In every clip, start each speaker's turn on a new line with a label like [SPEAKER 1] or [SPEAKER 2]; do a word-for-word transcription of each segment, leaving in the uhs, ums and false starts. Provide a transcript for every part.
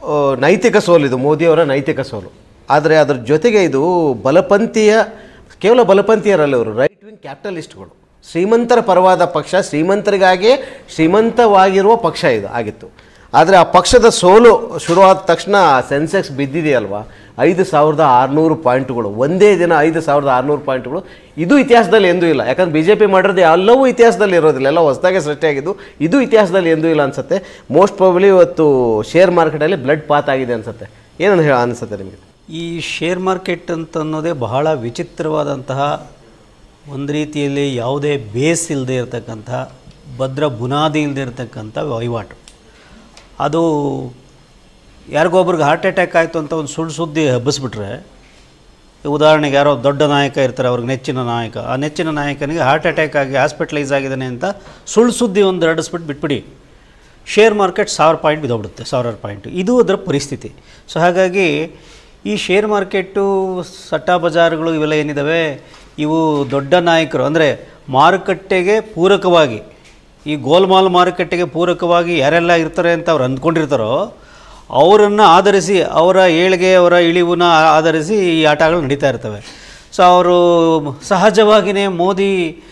[SPEAKER 1] ನೈತಿಕ ಸೋಲಿದು, ಮೋದಿಯವರ ನೈತಿಕ ಸೋಲು. ಆದರೆ ಅದರ ಜೊತೆಗೆ ಇದು ಬಲಪಂಥೀಯ, ಕೇವಲ ಬಲಪಂಥೀಯರಲ್ಲ, ಇವರು ರೈಟ್ ವಿಂಗ್ ಕ್ಯಾಪಿಟಲಿಸ್ಟ್ಗಳು, ಶ್ರೀಮಂತರ ಪರವಾದ ಪಕ್ಷ, ಶ್ರೀಮಂತರಿಗಾಗಿಯೇ ಶ್ರೀಮಂತವಾಗಿರುವ ಪಕ್ಷ ಇದು ಆಗಿತ್ತು. ಆದರೆ ಆ ಪಕ್ಷದ ಸೋಲು ಶುರುವಾದ ತಕ್ಷಣ ಸೆನ್ಸೆಕ್ಸ್ ಬಿದ್ದಿದೆಯಲ್ವಾ, ಐದು ಸಾವಿರದ ಆರುನೂರು ಪಾಯಿಂಟ್ಗಳು, ಒಂದೇ ದಿನ ಐದು ಸಾವಿರದ ಆರುನೂರು ಪಾಯಿಂಟ್ಗಳು. ಇದು ಇತಿಹಾಸದಲ್ಲಿ ಎಂದೂ ಇಲ್ಲ. ಯಾಕಂದ್ರೆ ಬಿ ಜೆ ಪಿ ಮಾಡಿರೋದು ಎಲ್ಲವೂ ಇತಿಹಾಸದಲ್ಲಿ ಇರೋದಿಲ್ಲ, ಎಲ್ಲ ಹೊಸದಾಗೆ ಸೃಷ್ಟಿಯಾಗಿದ್ದು. ಇದು ಇತಿಹಾಸದಲ್ಲಿ ಎಂದೂ ಇಲ್ಲ ಅನಿಸುತ್ತೆ. ಮೋಸ್ಟ್ ಪ್ರಾಬಬ್ಲಿ ಇವತ್ತು ಶೇರ್ ಮಾರ್ಕೆಟಲ್ಲಿ ಬ್ಲಡ್ ಪಾತ್ ಆಗಿದೆ ಅನಿಸುತ್ತೆ. ಏನಂತ ಹೇಳಿ ಅನಿಸುತ್ತೆ ನಿಮಗೆ?
[SPEAKER 2] ಈ ಶೇರ್ ಮಾರ್ಕೆಟ್ ಅಂತ ಅನ್ನೋದೇ ಬಹಳ ವಿಚಿತ್ರವಾದಂತಹ, ಒಂದು ರೀತಿಯಲ್ಲಿ ಯಾವುದೇ ಬೇಸ್ ಇಲ್ಲದೆ ಇರತಕ್ಕಂಥ, ಭದ್ರ ಬುನಾದಿ ಇಲ್ಲದೆ ಇರತಕ್ಕಂಥ ವಹಿವಾಟು. ಅದು ಯಾರಿಗೊಬ್ರಿಗೆ ಹಾರ್ಟ್ ಅಟ್ಯಾಕ್ ಆಯಿತು ಅಂತ ಒಂದು ಸುಳ್ಳು ಸುದ್ದಿ ಹಬ್ಬಿಸ್ಬಿಟ್ರೆ, ಉದಾಹರಣೆಗೆ ಯಾರೋ ದೊಡ್ಡ ನಾಯಕ ಇರ್ತಾರೆ, ಅವ್ರಿಗೆ ನೆಚ್ಚಿನ ನಾಯಕ, ಆ ನೆಚ್ಚಿನ ನಾಯಕನಿಗೆ ಹಾರ್ಟ್ ಅಟ್ಯಾಕ್ ಆಗಿ ಹಾಸ್ಪಿಟಲೈಸ್ ಆಗಿದ್ದಾನೆ ಅಂತ ಸುಳ್ಳು ಸುದ್ದಿ ಒಂದು ಹರಡಿಸ್ಬಿಟ್ಟು ಬಿಟ್ಬಿಡಿ, ಶೇರ್ ಮಾರ್ಕೆಟ್ ಸಾವಿರ ಪಾಯಿಂಟ್ ಬಿದ್ದೋಗ್ಬಿಡುತ್ತೆ, ಸಾವಿರಾರು ಪಾಯಿಂಟು. ಇದು ಅದರ ಪರಿಸ್ಥಿತಿ. ಸೊ ಹಾಗಾಗಿ ಈ ಶೇರ್ ಮಾರ್ಕೆಟು, ಸಟ್ಟಾ ಬಜಾರ್ಗಳು ಇವೆಲ್ಲ ಏನಿದ್ದಾವೆ, ಇವು ದೊಡ್ಡ ನಾಯಕರು ಅಂದರೆ ಮಾರುಕಟ್ಟೆಗೆ ಪೂರಕವಾಗಿ, ಈ ಗೋಲ್ಮಾಲ್ ಮಾರುಕಟ್ಟೆಗೆ ಪೂರಕವಾಗಿ ಯಾರೆಲ್ಲ ಇರ್ತಾರೆ ಅಂತ ಅವ್ರು ಅಂದ್ಕೊಂಡಿರ್ತಾರೋ ಅವರನ್ನು ಆಧರಿಸಿ, ಅವರ ಏಳಿಗೆ, ಅವರ ಇಳಿವನ್ನ ಆಧರಿಸಿ ಈ ಆಟಗಳು ನಡೀತಾ ಇರ್ತವೆ. ಸೊ ಅವರು ಸಹಜವಾಗಿಯೇ ಮೋದಿ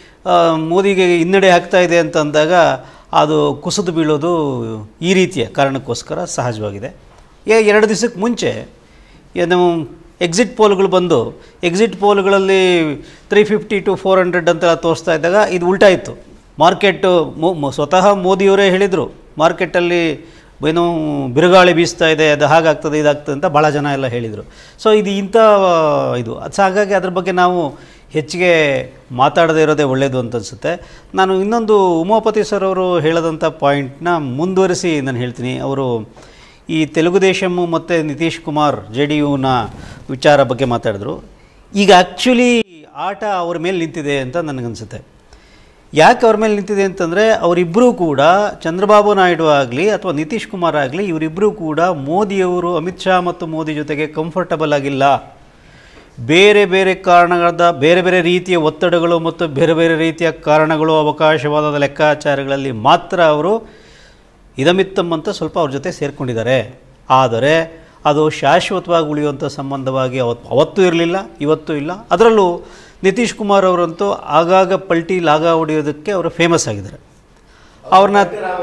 [SPEAKER 2] ಮೋದಿಗೆ ಹಿನ್ನಡೆ ಆಗ್ತಾ ಇದೆ ಅಂತ ಅಂದಾಗ ಅದು ಕುಸಿದು ಬೀಳೋದು ಈ ರೀತಿಯ ಕಾರಣಕ್ಕೋಸ್ಕರ ಸಹಜವಾಗಿದೆ. ಎರಡು ದಿವಸಕ್ಕೆ ಮುಂಚೆ ಏನು ಎಕ್ಸಿಟ್ ಪೋಲ್ಗಳು ಬಂದು, ಎಕ್ಸಿಟ್ ಪೋಲ್ಗಳಲ್ಲಿ three fifty to four hundred ಅಂತೆಲ್ಲ ತೋರಿಸ್ತಾ ಇದ್ದಾಗ ಇದು ಉಲ್ಟಾ ಇತ್ತು. ಮಾರ್ಕೆಟು ಸ್ವತಃ ಮೋದಿಯವರೇ ಹೇಳಿದರು, ಮಾರ್ಕೆಟಲ್ಲಿ ಏನೋ ಬಿರುಗಾಳಿ ಬೀಸ್ತಾ ಇದೆ, ಅದು ಹಾಗಾಗ್ತದೆ ಇದಾಗ್ತದೆ ಅಂತ ಭಾಳ ಜನ ಎಲ್ಲ ಹೇಳಿದರು. ಸೊ ಇದು ಇಂಥ ಇದು ಸೊ ಹಾಗಾಗಿ ಅದ್ರ ಬಗ್ಗೆ ನಾವು ಹೆಚ್ಚಿಗೆ ಮಾತಾಡದೇ ಇರೋದೇ ಒಳ್ಳೆಯದು ಅಂತ ಅನಿಸುತ್ತೆ. ನಾನು ಇನ್ನೊಂದು ಉಮಾಪತಿ ಸರ್ ಅವರು ಹೇಳದಂಥ ಪಾಯಿಂಟ್ನ ಮುಂದುವರಿಸಿ ನಾನು ಹೇಳ್ತೀನಿ. ಅವರು ಈ ತೆಲುಗು ದೇಶಮ್ಮು ಮತ್ತು ನಿತೀಶ್ ಕುಮಾರ್ ಜೆ ಡಿ ಯುನ ವಿಚಾರ ಬಗ್ಗೆ ಮಾತಾಡಿದ್ರು. ಈಗ ಆ್ಯಕ್ಚುಲಿ ಆಟ ಅವ್ರ ಮೇಲೆ ನಿಂತಿದೆ ಅಂತ ನನಗನ್ಸುತ್ತೆ. ಯಾಕೆ ಅವ್ರ ಮೇಲೆ ನಿಂತಿದೆ ಅಂತಂದರೆ, ಅವರಿಬ್ಬರೂ ಕೂಡ, ಚಂದ್ರಬಾಬು ನಾಯ್ಡು ಆಗಲಿ ಅಥವಾ ನಿತೀಶ್ ಕುಮಾರ್ ಆಗಲಿ, ಇವರಿಬ್ಬರೂ ಕೂಡ ಮೋದಿಯವರು ಅಮಿತ್ ಶಾ ಮತ್ತು ಮೋದಿ ಜೊತೆಗೆ ಕಂಫರ್ಟಬಲ್ ಆಗಿಲ್ಲ. ಬೇರೆ ಬೇರೆ ಕಾರಣಗಳಾದ ಬೇರೆ ಬೇರೆ ರೀತಿಯ ಒತ್ತಡಗಳು ಮತ್ತು ಬೇರೆ ಬೇರೆ ರೀತಿಯ ಕಾರಣಗಳು, ಅವಕಾಶವಾದ ಲೆಕ್ಕಾಚಾರಗಳಲ್ಲಿ ಮಾತ್ರ ಅವರು ಇದಮಿತ್ತಮ್ ಅಂತ ಸ್ವಲ್ಪ ಅವ್ರ ಜೊತೆ ಸೇರಿಕೊಂಡಿದ್ದಾರೆ. ಆದರೆ ಅದು ಶಾಶ್ವತವಾಗಿ ಉಳಿಯುವಂಥ ಸಂಬಂಧವಾಗಿ ಅವತ್ತು ಅವತ್ತೂ ಇರಲಿಲ್ಲ, ಇವತ್ತೂ ಇಲ್ಲ. ಅದರಲ್ಲೂ ನಿತೀಶ್ ಕುಮಾರ್ ಅವರಂತೂ ಆಗಾಗ ಪಲ್ಟಿ ಲಾಗ ಹೊಡೆಯೋದಕ್ಕೆ ಅವರು ಫೇಮಸ್ ಆಗಿದ್ದಾರೆ. ಅವ್ರನ್ನ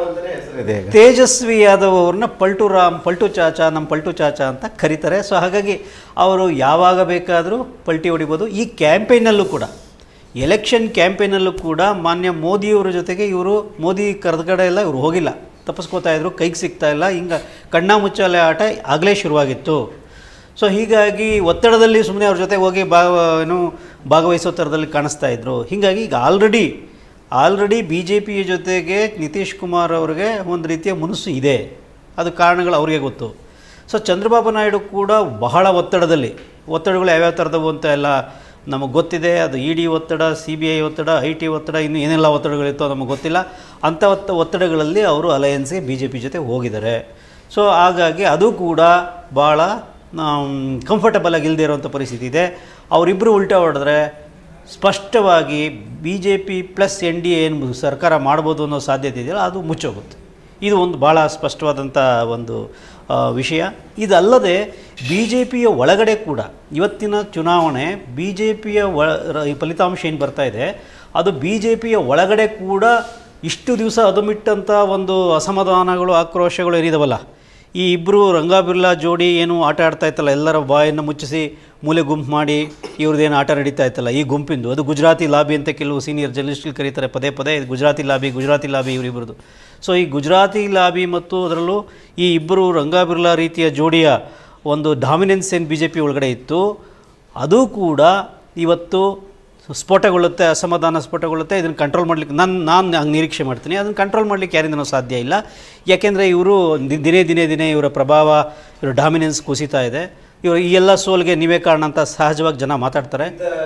[SPEAKER 2] ತೇಜಸ್ವಿ ಯಾದವ್ ಅವ್ರನ್ನ ಪಲ್ಟು ರಾಮ್, ಪಲ್ಟು ಚಾಚಾ, ನಮ್ಮ ಪಲ್ಟು ಚಾಚಾ ಅಂತ ಕರೀತಾರೆ. ಸೊ ಹಾಗಾಗಿ ಅವರು ಯಾವಾಗ ಬೇಕಾದರೂ ಪಲ್ಟಿ ಹೊಡಿಬೋದು. ಈ ಕ್ಯಾಂಪೇನಲ್ಲೂ ಕೂಡ, ಎಲೆಕ್ಷನ್ ಕ್ಯಾಂಪೇನಲ್ಲೂ ಕೂಡ ಮಾನ್ಯ ಮೋದಿಯವರ ಜೊತೆಗೆ ಇವರು, ಮೋದಿ ಕರೆದಗಡೆ ಎಲ್ಲ ಇವರು ಹೋಗಿಲ್ಲ, ತಪ್ಪಿಸ್ಕೋತಾ ಇದ್ರು, ಕೈಗೆ ಸಿಗ್ತಾ ಇಲ್ಲ. ಹಿಂಗೆ ಕಣ್ಣಾ ಮುಚ್ಚಾಲೆ ಆಟ ಆಗಲೇ ಶುರುವಾಗಿತ್ತು. ಸೊ ಹೀಗಾಗಿ ಒತ್ತಡದಲ್ಲಿ ಸುಮ್ಮನೆ ಅವ್ರ ಜೊತೆ ಹೋಗಿ ಬಾ ಏನು ಭಾಗವಹಿಸೋ ಥರದಲ್ಲಿ ಕಾಣಿಸ್ತಾ ಇದ್ರು. ಹೀಗಾಗಿ ಈಗ ಆಲ್ರೆಡಿ ಆಲ್ರೆಡಿ ಬಿ ಜೆ ಪಿಯ ಜೊತೆಗೆ ನಿತೀಶ್ ಕುಮಾರ್ ಅವ್ರಿಗೆ ಒಂದು ರೀತಿಯ ಮುನಿಸು ಇದೆ. ಅದು ಕಾರಣಗಳು ಅವ್ರಿಗೆ ಗೊತ್ತು. ಸೊ ಚಂದ್ರಬಾಬು ನಾಯ್ಡು ಕೂಡ ಬಹಳ ಒತ್ತಡದಲ್ಲಿ, ಒತ್ತಡಗಳು ಯಾವ್ಯಾವ ಥರದವು ಅಂತ ಎಲ್ಲ ನಮಗೆ ಗೊತ್ತಿದೆ. ಅದು ಇ ಡಿ ಒತ್ತಡ, ಸಿ ಬಿ ಐ ಒತ್ತಡ, ಐ ಟಿ ಒತ್ತಡ, ಇನ್ನು ಏನೆಲ್ಲ ಒತ್ತಡಗಳಿತ್ತೋ ನಮಗೆ ಗೊತ್ತಿಲ್ಲ. ಅಂಥ ಒತ್ತ ಒತ್ತಡಗಳಲ್ಲಿ ಅವರು ಅಲಯನ್ಸ್ಗೆ ಬಿ ಜೆ ಪಿ ಜೊತೆ ಹೋಗಿದ್ದಾರೆ. ಸೊ ಹಾಗಾಗಿ ಅದು ಕೂಡ ಭಾಳ ಕಂಫರ್ಟಬಲ್ ಆಗಿ ಇಲ್ಲದೆ ಇರೋವಂಥ ಪರಿಸ್ಥಿತಿ ಇದೆ. ಅವರಿಬ್ಬರು ಉಲ್ಟಾ ಹೊಡೆದ್ರೆ ಸ್ಪಷ್ಟವಾಗಿ B J P plus N D A ಏನು ಸರ್ಕಾರ ಮಾಡ್ಬೋದು ಅನ್ನೋ ಸಾಧ್ಯತೆ ಇದೆಯಲ್ಲ, ಅದು ಮುಚ್ಚೋಗುತ್ತೆ. ಇದು ಒಂದು ಭಾಳ ಸ್ಪಷ್ಟವಾದಂಥ ಒಂದು ವಿಷಯ. ಇದಲ್ಲದೆ ಬಿ ಜೆ ಪಿಯ ಒಳಗಡೆ ಕೂಡ ಇವತ್ತಿನ ಚುನಾವಣೆ, ಬಿ ಜೆ ಪಿಯ ಒಳ ಫಲಿತಾಂಶ ಏನು ಬರ್ತಾ ಇದೆ, ಅದು ಬಿ ಜೆ ಪಿಯ ಒಳಗಡೆ ಕೂಡ ಇಷ್ಟು ದಿವಸ ಅದುಮಿಟ್ಟಂಥ ಒಂದು ಅಸಮಾಧಾನಗಳು, ಆಕ್ರೋಶಗಳು ಏನಿದಾವಲ್ಲ, ಈ ಇಬ್ಬರು ರಂಗಾ ಬಿರ್ಲಾ ಜೋಡಿ ಏನು ಆಟ ಆಡ್ತಾ ಇತ್ತಲ್ಲ, ಎಲ್ಲರ ಬಾಯನ್ನು ಮುಚ್ಚಿಸಿ ಮೂಲೆ ಗುಂಪು ಮಾಡಿ ಇವ್ರದ್ದೇನು ಆಟ ನಡೀತಾ ಇತ್ತಲ್ಲ, ಈ ಗುಂಪಿಂದು, ಅದು ಗುಜರಾತಿ ಲಾಬಿ ಅಂತ ಕೆಲವು ಸೀನಿಯರ್ ಜರ್ನಲಿಸ್ಟ್ಗಳು ಕರೀತಾರೆ ಪದೇ ಪದೇ. ಗುಜರಾತಿ ಲಾಬಿ ಗುಜರಾತಿ ಲಾಬಿ ಇವರಿಬ್ಬರದು. ಸೊ ಈ ಗುಜರಾತಿ ಲಾಬಿ ಮತ್ತು ಅದರಲ್ಲೂ ಈ ಇಬ್ಬರು ರಂಗಾ ಬಿರ್ಲಾ ರೀತಿಯ ಜೋಡಿಯ ಒಂದು ಡಾಮಿನೆನ್ಸ್ ಏನು ಬಿ ಜೆ ಪಿ ಒಳಗಡೆ ಇತ್ತು, ಅದು ಕೂಡ ಇವತ್ತು ಸ್ಫೋಟಗೊಳ್ಳುತ್ತೆ, ಅಸಮಾಧಾನ ಸ್ಫೋಟಗೊಳ್ಳುತ್ತೆ. ಇದನ್ನು ಕಂಟ್ರೋಲ್ ಮಾಡಲಿಕ್ಕೆ ನಾನು ನಾನು ಹಂಗೆ ನಿರೀಕ್ಷೆ ಮಾಡ್ತೀನಿ. ಅದನ್ನು ಕಂಟ್ರೋಲ್ ಮಾಡಲಿಕ್ಕೆ ಯಾರಿಂದನೂ ಸಾಧ್ಯ ಇಲ್ಲ. ಯಾಕೆಂದರೆ ಇವರು ದಿನೇ ದಿನೇ ದಿನೇ ಇವರ ಪ್ರಭಾವ, ಇವರ ಡಾಮಿನೆನ್ಸ್ ಕುಸಿತಾ ಇದೆ. ಇವರು ಈ ಎಲ್ಲ ಸೋಲ್ಗೆ ನೀವೇ ಕಾರಣ ಅಂತ ಸಹಜವಾಗಿ ಜನ ಮಾತಾಡ್ತಾರೆ,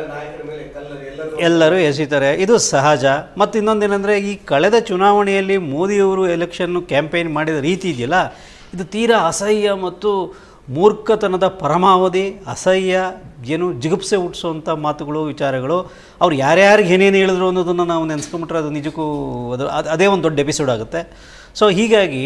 [SPEAKER 2] ಎಲ್ಲರೂ ಎಸೀತಾರೆ. ಇದು ಸಹಜ. ಮತ್ತು ಇನ್ನೊಂದೇನೆಂದರೆ, ಈ ಕಳೆದ ಚುನಾವಣೆಯಲ್ಲಿ ಮೋದಿಯವರು ಎಲೆಕ್ಷನ್ನು ಕ್ಯಾಂಪೇನ್ ಮಾಡಿದ ರೀತಿ ಇದೆಯಲ್ಲ, ಇದು ತೀರಾ ಅಸಹ್ಯ ಮತ್ತು ಮೂರ್ಖತನದ ಪರಮಾವಧಿ, ಅಸಹ್ಯ, ಏನು ಜಿಗುಪ್ಸೆ ಹುಟ್ಟಿಸೋವಂಥ ಮಾತುಗಳು, ವಿಚಾರಗಳು. ಅವ್ರು ಯಾರ್ಯಾರಿಗೆ ಏನೇನು ಹೇಳಿದ್ರು ಅನ್ನೋದನ್ನು ನಾವು ನೆನೆಸ್ಕೊಂಬಿಟ್ರೆ ಅದು ನಿಜಕ್ಕೂ ಅದು ಅದೇ ಒಂದು ದೊಡ್ಡ ಎಪಿಸೋಡ್ ಆಗುತ್ತೆ. ಸೊ ಹೀಗಾಗಿ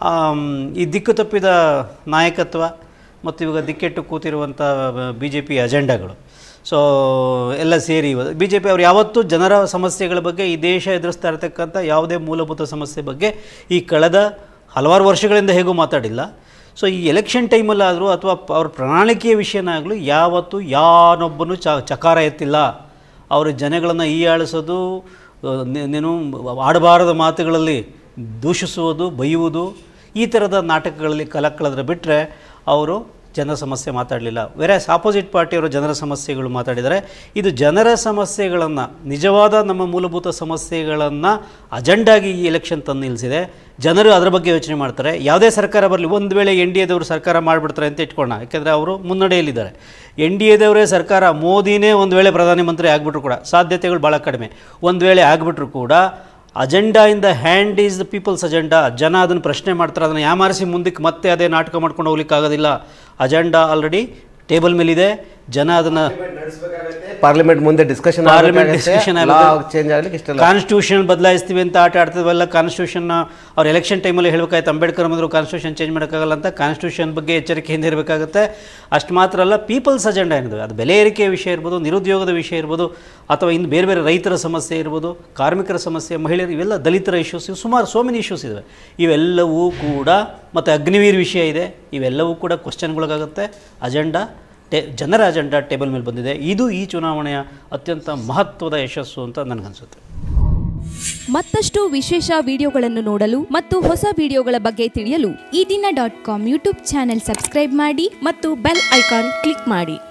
[SPEAKER 2] ಈ ದಿಕ್ಕು ತಪ್ಪಿದ ನಾಯಕತ್ವ ಮತ್ತು ಇವಾಗ ದಿಕ್ಕೆಟ್ಟು ಕೂತಿರುವಂಥ ಬಿ ಜೆ ಪಿ ಅಜೆಂಡಾಗಳು, ಸೊ ಎಲ್ಲ ಸೇರಿ ಬಿ ಜೆ ಪಿ ಅವರು ಯಾವತ್ತೂ ಜನರ ಸಮಸ್ಯೆಗಳ ಬಗ್ಗೆ, ಈ ದೇಶ ಎದುರಿಸ್ತಾ ಇರತಕ್ಕಂಥ ಯಾವುದೇ ಮೂಲಭೂತ ಸಮಸ್ಯೆ ಬಗ್ಗೆ ಈ ಕಳೆದ ಹಲವಾರು ವರ್ಷಗಳಿಂದ ಹೇಗೂ ಮಾತಾಡಿಲ್ಲ. ಸೊ ಈ ಎಲೆಕ್ಷನ್ ಟೈಮಲ್ಲಾದರೂ ಅಥವಾ ಅವ್ರ ಪ್ರಣಾಳಿಕೆಯ ವಿಷಯನಾಗಲೂ ಯಾವತ್ತೂ ಯಾನೊಬ್ಬನು ಚ ಚಕಾರ ಎತ್ತಿಲ್ಲ. ಅವರು ಜನಗಳನ್ನು ಹೀಯಾಳಿಸೋದು, ನೀನು ಆಡಬಾರದ ಮಾತುಗಳಲ್ಲಿ ದೂಷಿಸುವುದು, ಬೈಯುವುದು, ಈ ಥರದ ನಾಟಕಗಳಲ್ಲಿ ಕಲಕಳೆದ್ರೆ ಬಿಟ್ಟರೆ ಅವರು ಜನರ ಸಮಸ್ಯೆ ಮಾತಾಡಲಿಲ್ಲ. ಬೇರೆ ಆಪೋಸಿಟ್ ಪಾರ್ಟಿಯವರು ಜನರ ಸಮಸ್ಯೆಗಳು ಮಾತಾಡಿದರೆ, ಇದು ಜನರ ಸಮಸ್ಯೆಗಳನ್ನು, ನಿಜವಾದ ನಮ್ಮ ಮೂಲಭೂತ ಸಮಸ್ಯೆಗಳನ್ನು ಅಜೆಂಡಾಗಿ ಈ ಎಲೆಕ್ಷನ್ ತಂದು ನಿಲ್ಲಿಸಿದೆ. ಜನರು ಅದರ ಬಗ್ಗೆ ಯೋಚನೆ ಮಾಡ್ತಾರೆ. ಯಾವುದೇ ಸರ್ಕಾರ ಬರಲಿ, ಒಂದು ವೇಳೆ ಎನ್ ಡಿ ಎದವರು ಸರ್ಕಾರ ಮಾಡಿಬಿಡ್ತಾರೆ ಅಂತ ಇಟ್ಕೊಳ್ಳೋಣ, ಯಾಕೆಂದರೆ ಅವರು ಮುನ್ನಡೆಯಲ್ಲಿದ್ದಾರೆ. ಎನ್ ಡಿ ಎದವರೇ ಸರ್ಕಾರ, ಮೋದಿನೇ ಒಂದು ವೇಳೆ ಪ್ರಧಾನಮಂತ್ರಿ ಆಗಿಬಿಟ್ರು ಕೂಡ, ಸಾಧ್ಯತೆಗಳು ಭಾಳ ಕಡಿಮೆ, ಒಂದು ವೇಳೆ ಆಗಿಬಿಟ್ರು ಕೂಡ agenda in the hand is the people's agenda. ಜನ ಅದನ್ನು ಪ್ರಶ್ನೆ ಮಾಡ್ತಾರೆ, ಅದನ್ನು ಯಾಮಾರಿಸಿ ಮುಂದಕ್ಕೆ ಮತ್ತೆ ಅದೇ ನಾಟಕ ಮಾಡ್ಕೊಂಡು ಹೋಗ್ಲಿಕ್ಕೆ ಆಗೋದಿಲ್ಲ. ಅಜೆಂಡಾ ಆಲ್ರೆಡಿ ಟೇಬಲ್ ಮೇಲಿದೆ, ಜನ ಅದನ್ನು
[SPEAKER 1] ಪಾರ್ಲಿಮೆಂಟ್ ಮುಂದೆ ಡಿಸ್ಕಷನ್
[SPEAKER 2] ಪಾರ್ಲಿಮೆಂಟ್ ಡಿಸ್ಕಷನ್
[SPEAKER 1] ಚೇಂಜ್ ಆಗಲಿಕ್ಕೆ ಇಷ್ಟ.
[SPEAKER 2] ಕಾನ್ಸ್ಟಿಟ್ಯೂಷನ್ ಬದಲಾಯಿಸ್ತೀವಿ ಅಂತ ಆಟ ಆಡ್ತಿದ್ವಲ್ಲ, ಕಾನ್ಸ್ಟಿಟ್ಯೂಷನ್ ಅವ್ರು ಎಲೆಕ್ಷನ್ ಟೈಮಲ್ಲಿ ಹೇಳಬೇಕಾಯ್ತು, ಅಂಬೇಡ್ಕರ್ ಬಂದರು ಕಾನ್ಸ್ಟಿಟ್ಯೂಷನ್ ಚೇಂಜ್ ಮಾಡೋಕ್ಕಾಗಲ್ಲ ಅಂತ. ಕಾನ್ಸ್ಟಿಟ್ಯೂಷನ್ ಬಗ್ಗೆ ಎಚ್ಚರಿಕೆಯಿಂದ ಇರಬೇಕಾಗುತ್ತೆ. ಅಷ್ಟು ಮಾತ್ರ ಅಲ್ಲ, ಪೀಪಲ್ಸ್ ಅಜೆಂಡಾ ಏನಿದೆ, ಅದು ಬೆಲೆ ಏರಿಕೆಯ ವಿಷಯ ಇರ್ಬೋದು, ನಿರುದ್ಯೋಗದ ವಿಷಯ ಇರ್ಬೋದು, ಅಥವಾ ಇನ್ನು ಬೇರೆ ಬೇರೆ ರೈತರ ಸಮಸ್ಯೆ ಇರ್ಬೋದು, ಕಾರ್ಮಿಕರ ಸಮಸ್ಯೆ, ಮಹಿಳೆಯರು, ಇವೆಲ್ಲ ದಲಿತರ ಇಶ್ಯೂಸ್, ಇವು ಸುಮಾರು ಸೋ ಮೆನಿ ಇಶ್ಯೂಸ್ ಇವೆ. ಇವೆಲ್ಲವೂ ಕೂಡ, ಮತ್ತು ಅಗ್ನಿವೀರ್ ವಿಷಯ ಇದೆ, ಇವೆಲ್ಲವೂ ಕೂಡ ಕ್ವಶನ್ಗಳಿಗಾಗುತ್ತೆ. ಅಜೆಂಡಾ ಟೇ ಜನರ ಅಜೆಂಡಾ ಟೇಬಲ್ ಮೇಲೆ ಬಂದಿದೆ. ಇದು ಈ ಚುನಾವಣೆಯ ಅತ್ಯಂತ ಮಹತ್ವದ ಯಶಸ್ಸು ಅಂತ ನನಗನ್ಸುತ್ತೆ.
[SPEAKER 3] ಮತ್ತಷ್ಟು ವಿಶೇಷ ವಿಡಿಯೋಗಳನ್ನು ನೋಡಲು ಮತ್ತು ಹೊಸ ವಿಡಿಯೋಗಳ ಬಗ್ಗೆ ತಿಳಿಯಲು ಈ ದಿನ dot com YouTube channel subscribe ಮಾಡಿ ಮತ್ತು ಬೆಲ್ ಐಕಾನ್ ಕ್ಲಿಕ್ ಮಾಡಿ.